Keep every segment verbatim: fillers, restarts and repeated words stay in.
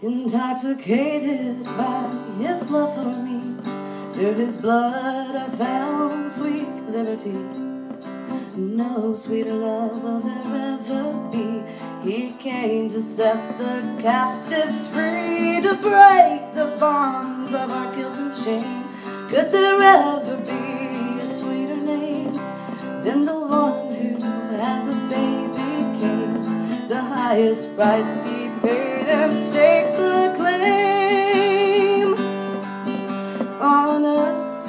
Intoxicated by his love for me, through his blood I found sweet liberty. No sweeter love will there ever be. He came to set the captives free, to break the bonds of our guilt and shame. Could there ever be a sweeter name than the one who as a baby came? The highest price he paid and staked the claim on us.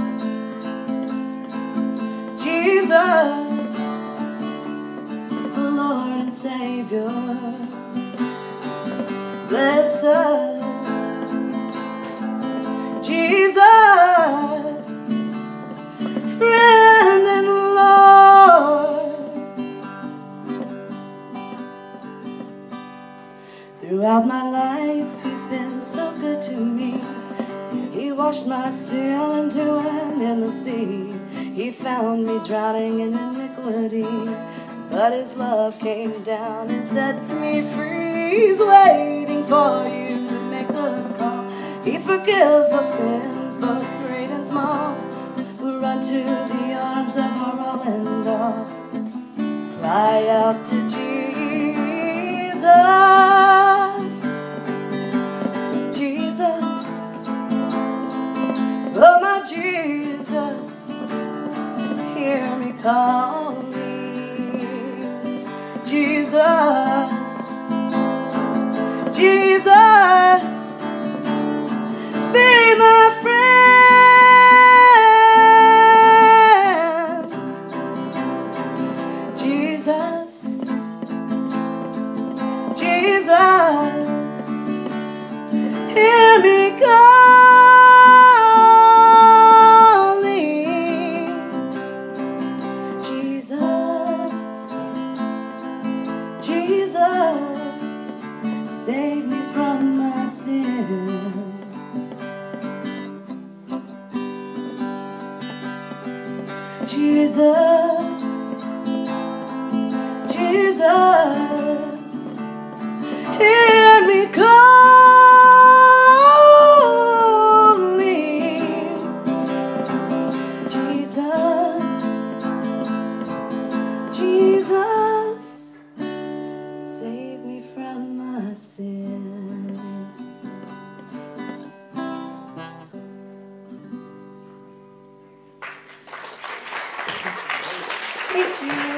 Jesus, Lord and Savior, bless us. Jesus, friend and Lord. Throughout my life he's been so good to me. He washed my sin into an endless sea. He found me drowning in iniquity, but his love came down and set me free. He's waiting for you to make the call. He forgives our sins, both great and small. Run to the arms of our all and all. Cry out to Jesus, Jesus, oh my Jesus, hear me calling. Jesus, Jesus, be my friend. Jesus, Jesus, hear me calling. Jesus, Jesus, save me from my sin. Jesus, Jesus, hear me calling. Jesus, Jesus, save me from my sin. Thank you.